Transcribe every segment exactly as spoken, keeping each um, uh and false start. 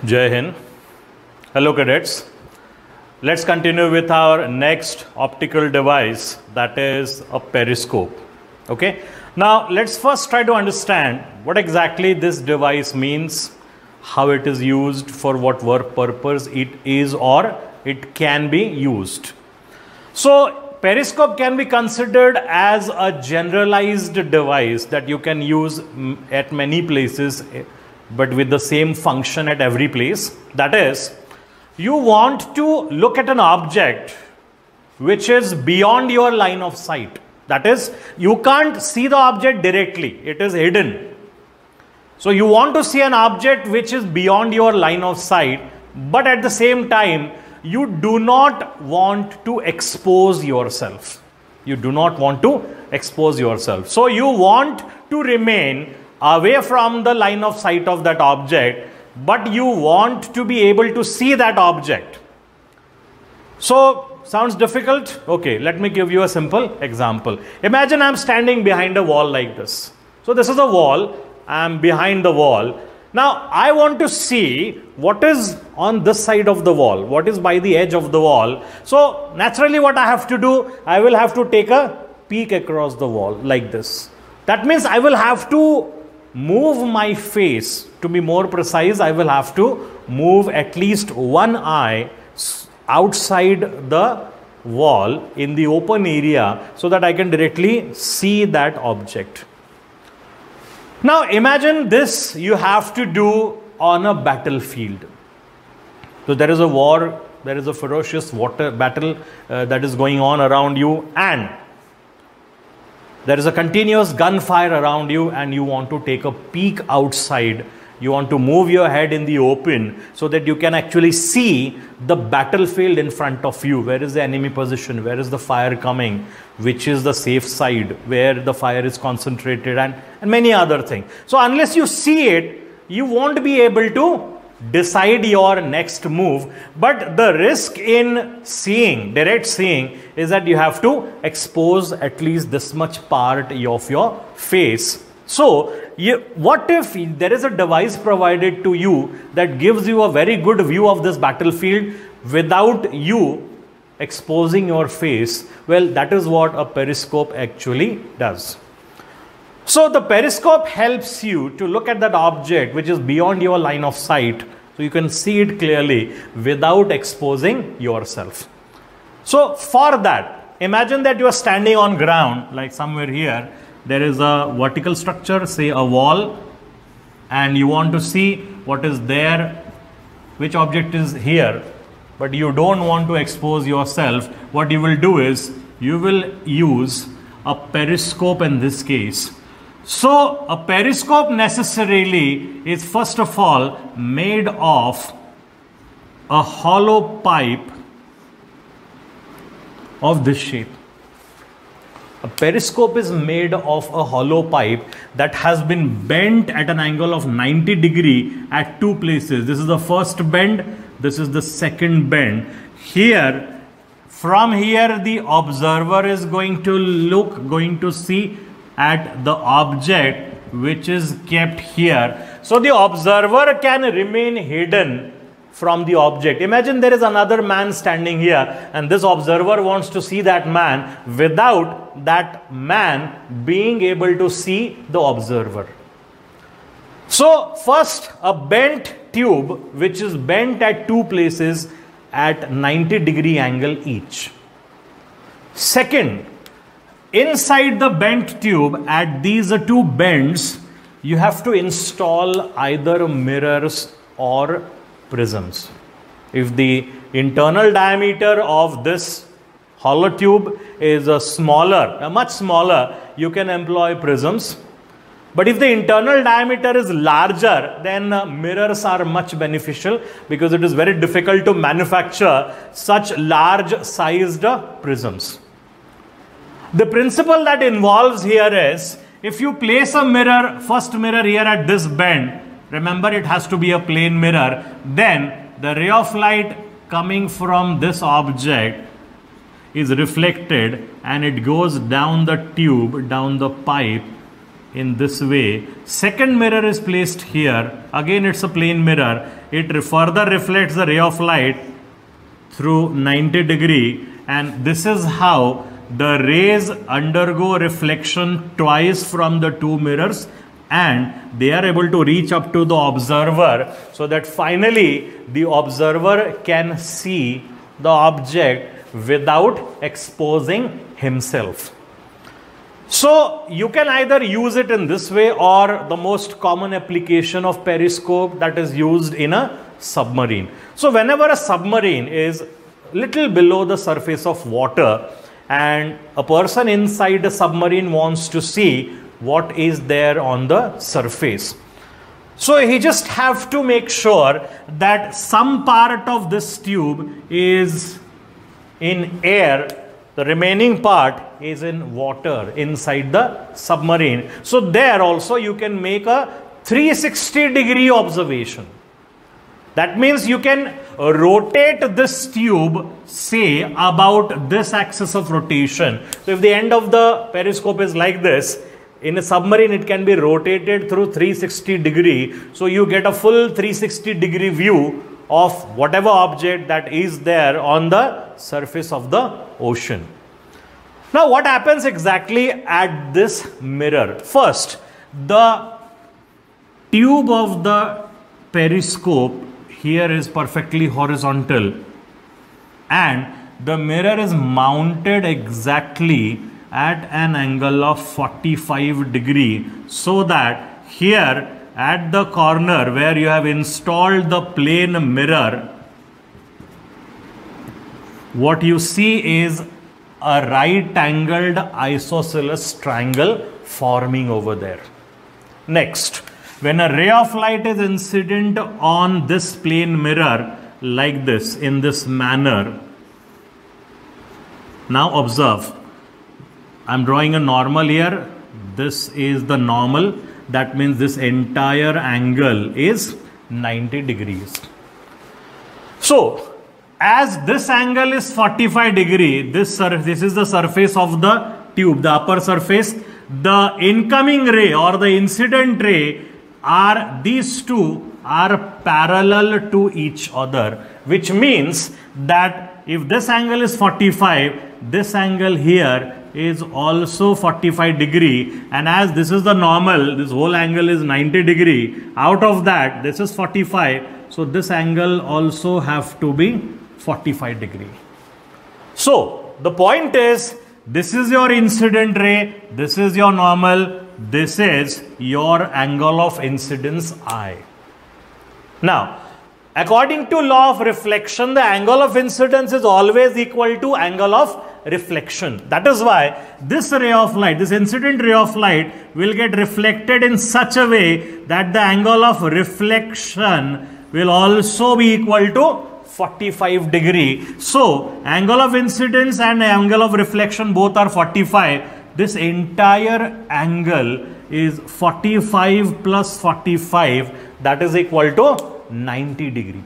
Jai Hind. Hello cadets. Let's continue with our next optical device, that is a periscope. Okay. Now let's first try to understand what exactly this device means, how it is used, for what work purpose it is or it can be used. So periscope can be considered as a generalized device that you can use at many places, but with the same function at every place. That is, you want to look at an object which is beyond your line of sight. That is, you can't see the object directly, it is hidden. So you want to see an object which is beyond your line of sight, but at the same time, you do not want to expose yourself. You do not want to expose yourself. So you want to remain away from the line of sight of that object, but you want to be able to see that object. So, sounds difficult? Okay, let me give you a simple example. Imagine I'm standing behind a wall like this. So this is a wall, I'm behind the wall. Now, I want to see what is on this side of the wall, what is by the edge of the wall. So, naturally what I have to do, I will have to take a peek across the wall like this. That means I will have to move my face. To be more precise, I will have to move at least one eye outside the wall in the open area so that I can directly see that object. Now imagine this you have to do on a battlefield. So there is a war, there is a ferocious water battle uh, that is going on around you, and there is a continuous gunfire around you, and you want to take a peek outside. You want to move your head in the open so that you can actually see the battlefield in front of you. Where is the enemy position? Where is the fire coming? Which is the safe side? Where the fire is concentrated, and, and many other things. So unless you see it, you won't be able to decide your next move. But the risk in seeing, direct seeing, is that you have to expose at least this much part of your face. So you, what if there is a device provided to you that gives you a very good view of this battlefield without you exposing your face? Well, that is what a periscope actually does. So the periscope helps you to look at that object which is beyond your line of sight, so you can see it clearly without exposing yourself. So for that, imagine that you are standing on ground, like somewhere here. There is a vertical structure, say a wall, and you want to see what is there, which object is here, but you don't want to expose yourself. What you will do is, you will use a periscope in this case. So a periscope necessarily is first of all made of a hollow pipe of this shape. A periscope is made of a hollow pipe that has been bent at an angle of ninety degree at two places. This is the first bend, this is the second bend. Here, from here the observer is going to look, going to see at the object which is kept here. So the observer can remain hidden from the object. Imagine there is another man standing here, and this observer wants to see that man without that man being able to see the observer. So first, a bent tube which is bent at two places at ninety degree angle each. Second, inside the bent tube at these two bends, you have to install either mirrors or prisms. If the internal diameter of this hollow tube is a smaller, a much smaller, you can employ prisms. But if the internal diameter is larger, then uh, mirrors are much beneficial, because it is very difficult to manufacture such large sized uh, prisms. The principle that involves here is, if you place a mirror, first mirror here at this bend, remember it has to be a plane mirror, then the ray of light coming from this object is reflected and it goes down the tube, down the pipe in this way. Second mirror is placed here, again it's a plane mirror, it further reflects the ray of light through ninety degree, and this is how the rays undergo reflection twice from the two mirrors, and they are able to reach up to the observer, so that finally the observer can see the object without exposing himself. So you can either use it in this way, or the most common application of periscope that is used in a submarine. So whenever a submarine is little below the surface of water and a person inside the submarine wants to see what is there on the surface, so he just have to make sure that some part of this tube is in air, the remaining part is in water inside the submarine. So there also you can make a three hundred sixty degree observation. That means you can rotate this tube, say, about this axis of rotation. So if the end of the periscope is like this, in a submarine it can be rotated through three hundred sixty degree. So you get a full three hundred sixty degree view of whatever object that is there on the surface of the ocean. Now what happens exactly at this mirror? First, the tube of the periscope here is perfectly horizontal, and the mirror is mounted exactly at an angle of forty-five degree, so that here at the corner where you have installed the plane mirror, what you see is a right angled isosceles triangle forming over there. Next, when a ray of light is incident on this plane mirror like this, in this manner, now observe, I am drawing a normal here. This is the normal. That means this entire angle is ninety degrees. So, as this angle is forty-five degree, this, this is the surface of the tube, the upper surface. The incoming ray or the incident ray are, these two are parallel to each other, which means that if this angle is forty-five, this angle here is also forty-five degree, and as this is the normal, this whole angle is ninety degree, out of that this is forty-five, so this angle also have to be forty-five degree. So the point is, this is your incident ray, this is your normal, this is your angle of incidence I. Now according to law of reflection, the angle of incidence is always equal to angle of reflection. That is why this ray of light, this incident ray of light, will get reflected in such a way that the angle of reflection will also be equal to forty-five degree. So angle of incidence and angle of reflection both are forty-five. This entire angle is forty-five plus forty-five, that is equal to ninety degree.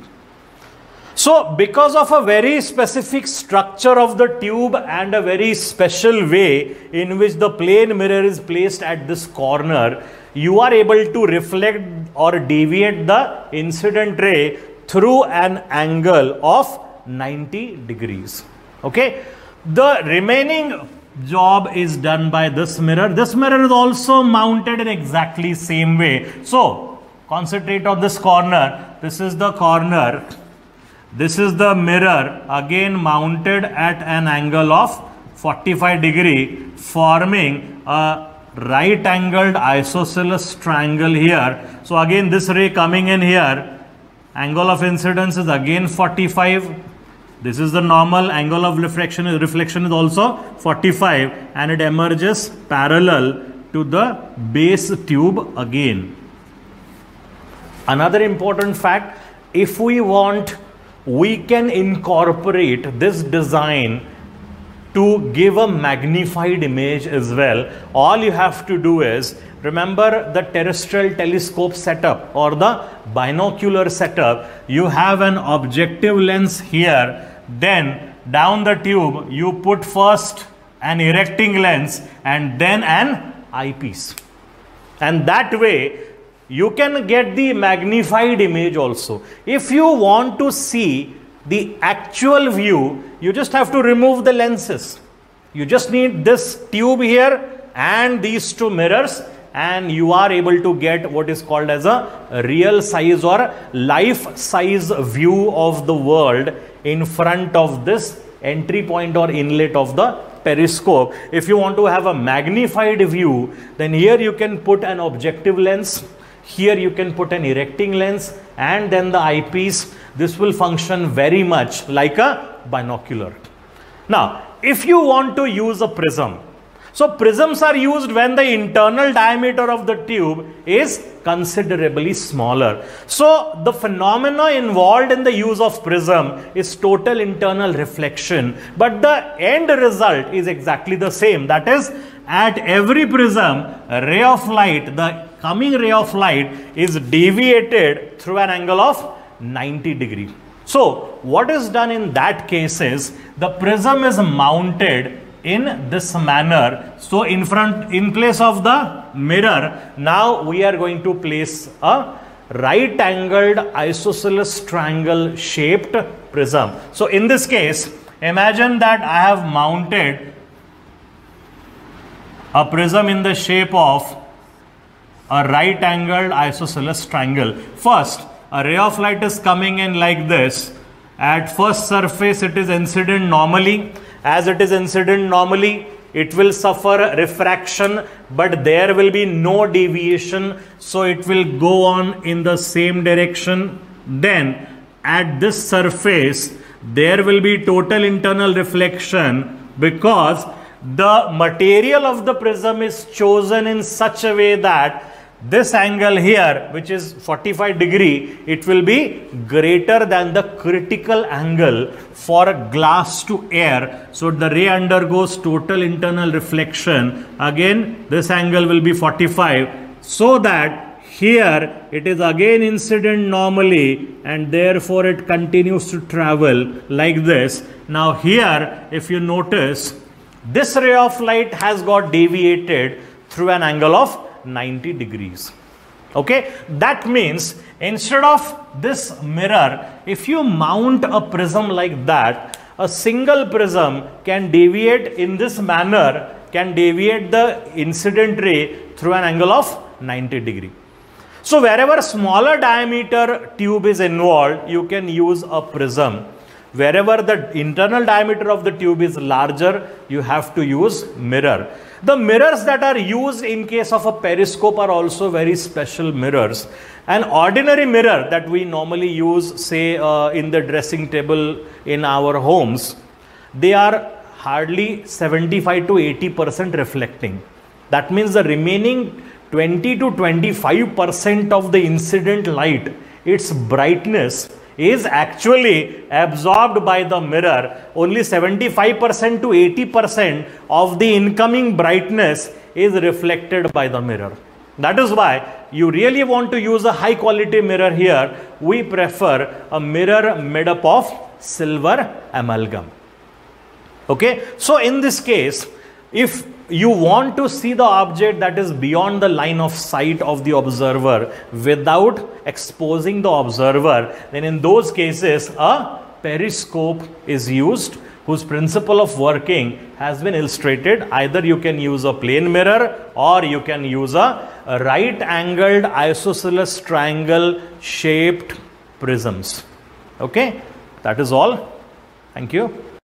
So because of a very specific structure of the tube and a very special way in which the plane mirror is placed at this corner, you are able to reflect or deviate the incident ray through an angle of ninety degrees. Okay. The remaining job is done by this mirror. This mirror is also mounted in exactly same way. So concentrate on this corner. This is the corner. This is the mirror, again mounted at an angle of forty-five degree, forming a right angled isosceles triangle here. So again this ray coming in here, angle of incidence is again forty-five. This is the normal, angle of reflection is, reflection is also forty-five, and it emerges parallel to the base tube again. Another important fact, if we want, we can incorporate this design to give a magnified image as well. All you have to do is, remember the terrestrial telescope setup or the binocular setup. You have an objective lens here, then down the tube you put first an erecting lens and then an eyepiece, and that way you can get the magnified image also. If you want to see the actual view, you just have to remove the lenses. You just need this tube here and these two mirrors, and you are able to get what is called as a real size or life size view of the world in front of this entry point or inlet of the periscope. If you want to have a magnified view, then here you can put an objective lens, here you can put an erecting lens, and then the eyepiece. This will function very much like a binocular. Now, if you want to use a prism, so prisms are used when the internal diameter of the tube is considerably smaller. So the phenomena involved in the use of prism is total internal reflection, but the end result is exactly the same. That is, at every prism, a ray of light, the coming ray of light is deviated through an angle of ninety degree. So what is done in that case is the prism is mounted in this manner. So in front, in place of the mirror, now we are going to place a right angled isosceles triangle shaped prism. So in this case, imagine that I have mounted a prism in the shape of a right angled isosceles triangle. First, a ray of light is coming in like this. At first surface, it is incident normally. As it is incident normally, it will suffer refraction, but there will be no deviation. So it will go on in the same direction. Then at this surface, there will be total internal reflection because the material of the prism is chosen in such a way that this angle here, which is forty-five degree, it will be greater than the critical angle for glass to air. So the ray undergoes total internal reflection. Again, this angle will be forty-five, so that here it is again incident normally, and therefore it continues to travel like this. Now here, if you notice, this ray of light has got deviated through an angle of ninety degrees. Okay, that means instead of this mirror, if you mount a prism like that, a single prism can deviate in this manner, can deviate the incident ray through an angle of ninety degree. So wherever smaller diameter tube is involved, you can use a prism. Wherever the internal diameter of the tube is larger, you have to use mirror. The mirrors that are used in case of a periscope are also very special mirrors. An ordinary mirror that we normally use, say uh, in the dressing table in our homes, they are hardly seventy-five to eighty percent reflecting. That means the remaining twenty to twenty-five percent of the incident light, its brightness, is actually absorbed by the mirror. Only seventy-five percent to eighty percent of the incoming brightness is reflected by the mirror. That is why you really want to use a high quality mirror here. We prefer a mirror made up of silver amalgam. Okay, so in this case, if you want to see the object that is beyond the line of sight of the observer without exposing the observer, then in those cases a periscope is used, whose principle of working has been illustrated. Either you can use a plane mirror or you can use a, a right angled isosceles triangle shaped prisms. Okay, that is all. Thank you.